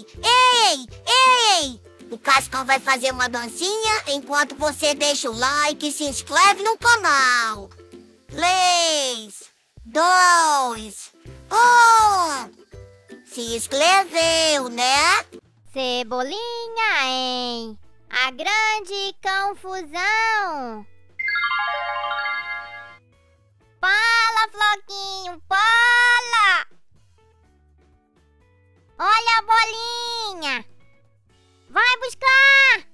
Ei! O Cascão vai fazer uma dancinha enquanto você deixa o like e se inscreve no canal. 3, 2, 1. Se inscreveu, né? Cebolinha, hein? A grande confusão. Fala, Floquinho, fala! Olha a bolinha! Vai buscar!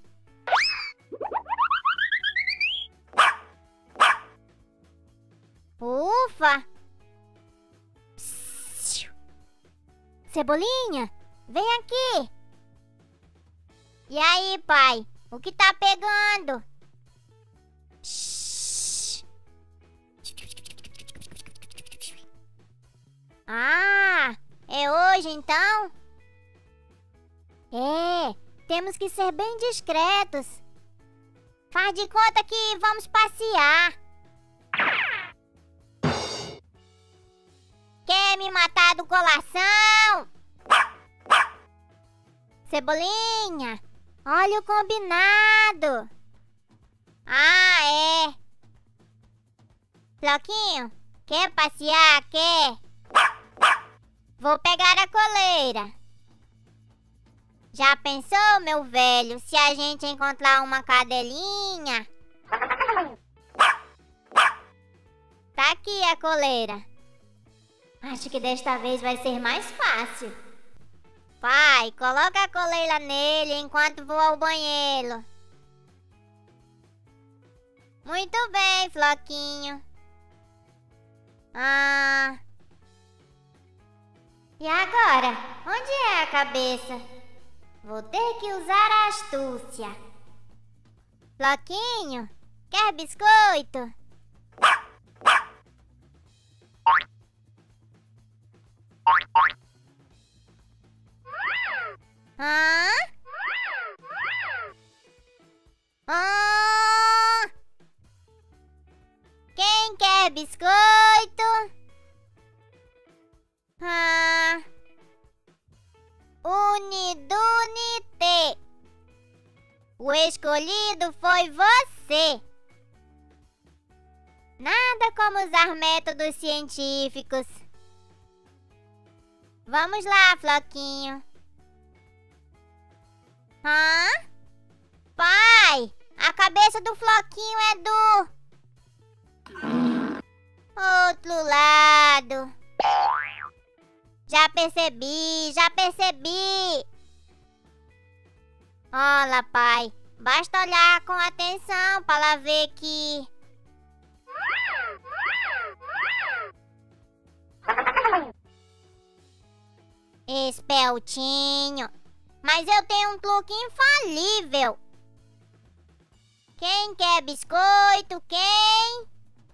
Ufa! Cebolinha, vem aqui! E aí, pai? O que tá pegando? Ah, é hoje então? Temos que ser bem discretos. Faz de conta que vamos passear. Quer me matar do coração? Cebolinha, olha o combinado. Ah, é. Floquinho, quer passear? Quer? Vou pegar a coleira. Já pensou, meu velho, se a gente encontrar uma cadelinha? Tá aqui a coleira. Acho que desta vez vai ser mais fácil. Pai, coloca a coleira nele enquanto vou ao banheiro. Muito bem, Floquinho. E agora? Onde é a cabeça? Vou ter que usar a astúcia. Floquinho, quer biscoito? Quem quer biscoito? Unidunite. O escolhido foi você. Nada como usar métodos científicos. Vamos lá, Floquinho. Pai, a cabeça do Floquinho é do outro lado. Já percebi. Olha, pai, basta olhar com atenção para ver que... Espeltinho. Mas eu tenho um truque infalível. Quem quer biscoito? Quem?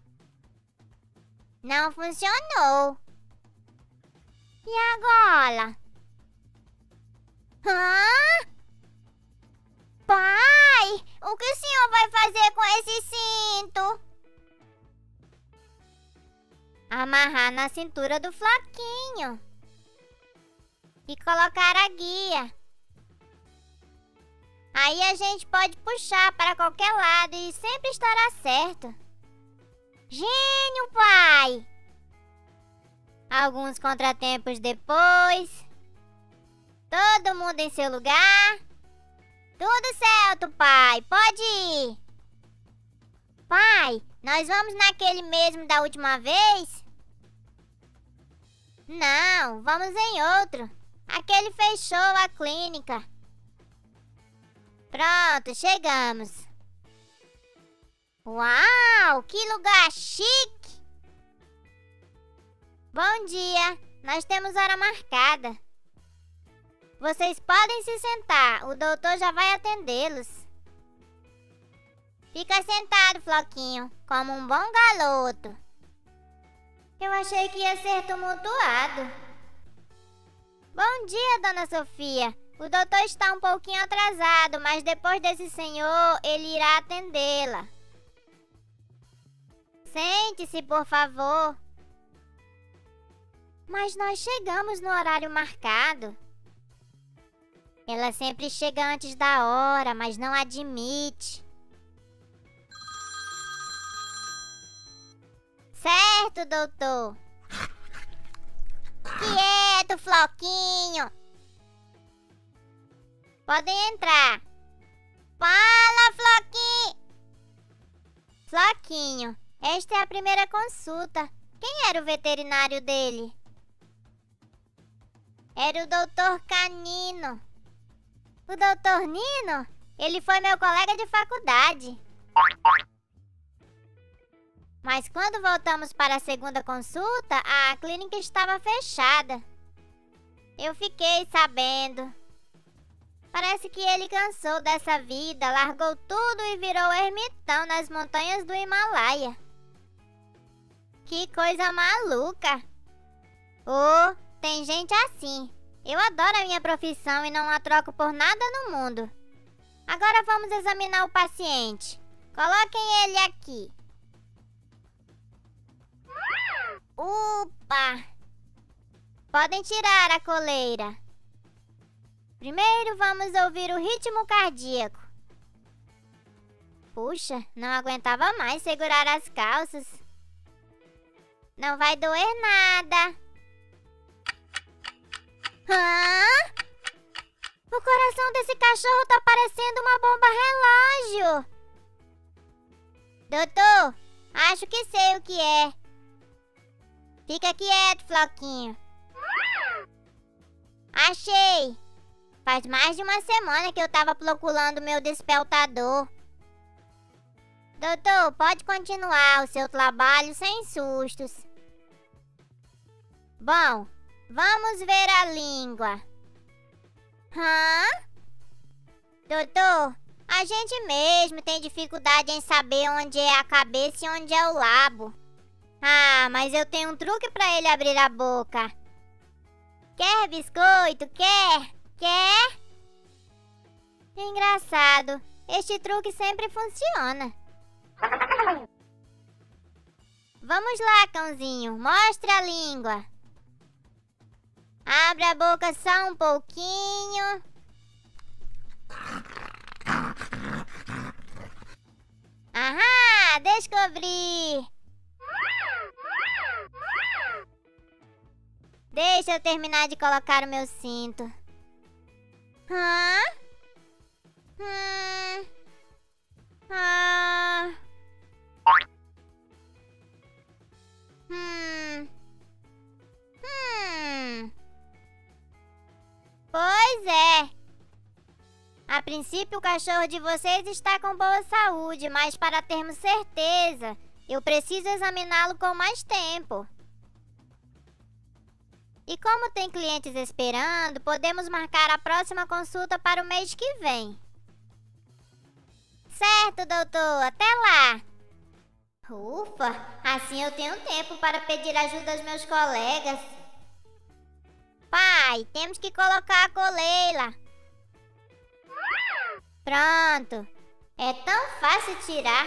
Não funcionou. E agora? Pai, o que o senhor vai fazer com esse cinto? Amarrar na cintura do Floquinho. E colocar a guia. Aí a gente pode puxar para qualquer lado e sempre estará certo. Gênio, pai! Alguns contratempos depois. Todo mundo em seu lugar. Tudo certo, pai. Pode ir. Pai, nós vamos naquele mesmo da última vez? Não, vamos em outro. Aquele fechou a clínica. Pronto, chegamos. Uau, que lugar chique! Bom dia, nós temos hora marcada. Vocês podem se sentar, o doutor já vai atendê-los. Fica sentado, Floquinho, como um bom garoto. Eu achei que ia ser tumultuado. Bom dia, dona Sofia. O doutor está um pouquinho atrasado, mas depois desse senhor, ele irá atendê-la. Sente-se, por favor. Mas nós chegamos no horário marcado. Ela sempre chega antes da hora, mas não admite. Certo, doutor. Quieto, Floquinho. Podem entrar. Fala, Floquinho. Floquinho, esta é a primeira consulta. Quem era o veterinário dele? Era o doutor Canino. O doutor Nino? Ele foi meu colega de faculdade. Mas quando voltamos para a segunda consulta, a clínica estava fechada. Eu fiquei sabendo. Parece que ele cansou dessa vida, largou tudo e virou ermitão nas montanhas do Himalaia. Que coisa maluca! Oh, tem gente assim. Eu adoro a minha profissão e não a troco por nada no mundo. Agora vamos examinar o paciente. Coloquem ele aqui. Opa! Podem tirar a coleira. Primeiro vamos ouvir o ritmo cardíaco. Puxa, não aguentava mais segurar as calças. Não vai doer nada. Hã? O coração desse cachorro tá parecendo uma bomba relógio. Doutor, acho que sei o que é. Fica quieto, Floquinho. Achei. Faz mais de uma semana que eu tava procurando meu despertador. Doutor, pode continuar o seu trabalho sem sustos. Bom, vamos ver a língua. Hã? Doutor, a gente mesmo tem dificuldade em saber onde é a cabeça e onde é o lábio. Ah, mas eu tenho um truque pra ele abrir a boca. Quer biscoito? Quer? Quer? Engraçado. Este truque sempre funciona. Vamos lá, cãozinho. Mostre a língua. Abre a boca só um pouquinho. Ahá! Descobri! Deixa eu terminar de colocar o meu cinto. Hã? Ah. Pois é. A princípio o cachorro de vocês está com boa saúde, mas para termos certeza, eu preciso examiná-lo com mais tempo. E como tem clientes esperando, podemos marcar a próxima consulta para o mês que vem. Certo, doutor. Até lá. Ufa, assim eu tenho tempo para pedir ajuda aos meus colegas. Pai, temos que colocar a coleira. Pronto. É tão fácil tirar.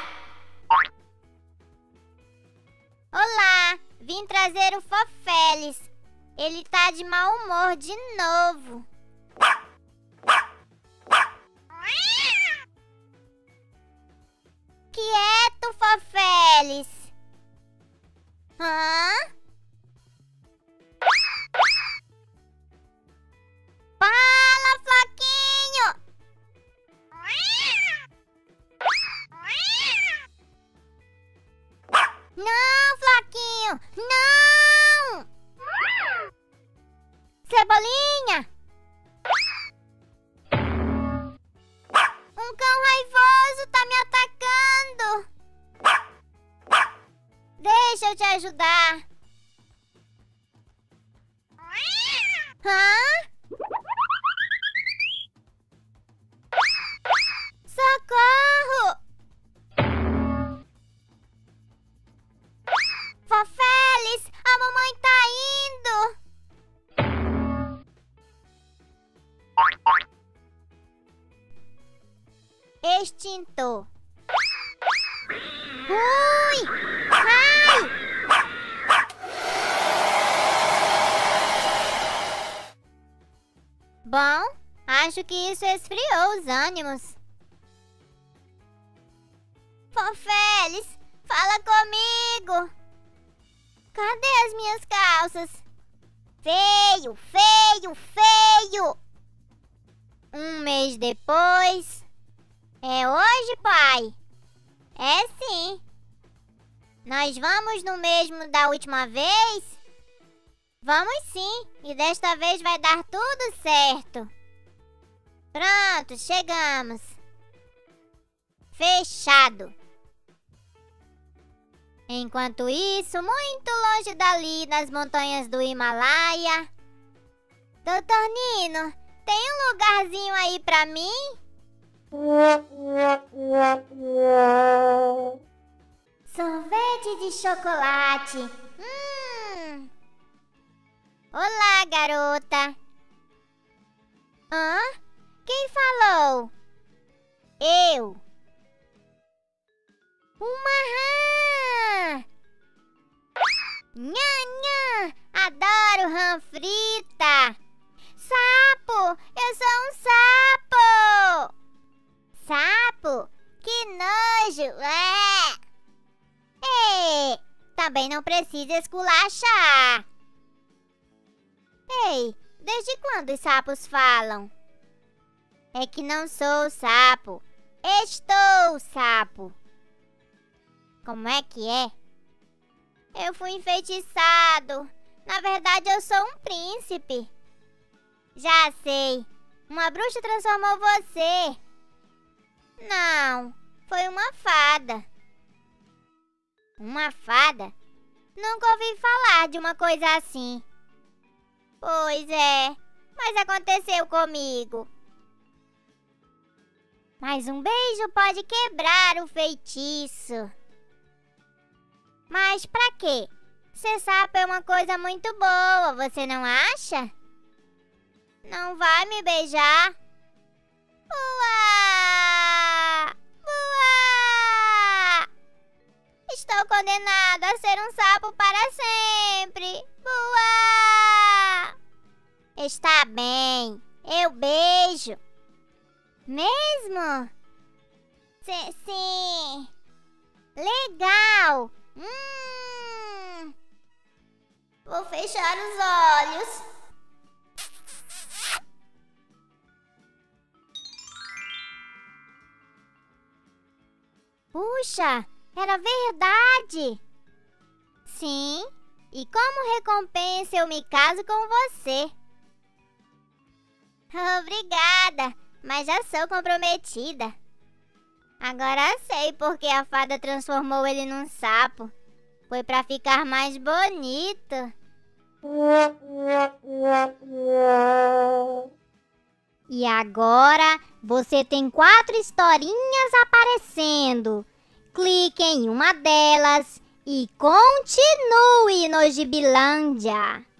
Olá, vim trazer o Fofeles. Ele tá de mau humor de novo. Quieto, Fofeles. Hã? Fala, Floquinho. Não, Floquinho, não! Cebolinha! Um cão raivoso tá me atacando! Deixa eu te ajudar! Hã? Socorro! Fofeles, a mamãe tá indo! Extintor. Ui! Ai! Bom, Acho que isso esfriou os ânimos. Fofeles, fala comigo. Cadê as minhas calças? Feio, feio, feio. Um mês depois. É hoje, pai? É sim. Nós vamos no mesmo da última vez? Vamos sim, e desta vez vai dar tudo certo. Pronto, chegamos. Fechado. Enquanto isso, muito longe dali, nas montanhas do Himalaia. Doutor Nino, tem um lugarzinho aí pra mim? Sorvete de chocolate. Olá, garota. Hã? Quem falou? Eu. Uma rã. Nha, nha. Adoro rã frita. Sapo, eu sou um sapo. Sapo? Que nojo. Ei, também não precisa esculachar. Ei, desde quando os sapos falam? É que não sou sapo. Estou sapo. Como é que é? Eu fui enfeitiçado. Na verdade, eu sou um príncipe. Já sei. Uma bruxa transformou você. Não, foi uma fada. Uma fada? Nunca ouvi falar de uma coisa assim. Pois é, mas aconteceu comigo. Mas um beijo pode quebrar o feitiço. Mas pra quê? Ser sapo é uma coisa muito boa, você não acha? Não vai me beijar? Uá! Uá! Estou condenada a ser um sapo para sempre. Uá! Está bem, eu beijo. Mesmo? Sim. Legal. Vou fechar os olhos. Puxa, era verdade. Sim, e como recompensa eu me caso com você. Obrigada, mas já sou comprometida. Agora sei porque a fada transformou ele num sapo. Foi pra ficar mais bonito. E agora você tem 4 historinhas aparecendo. Clique em uma delas e continue no Gibilândia.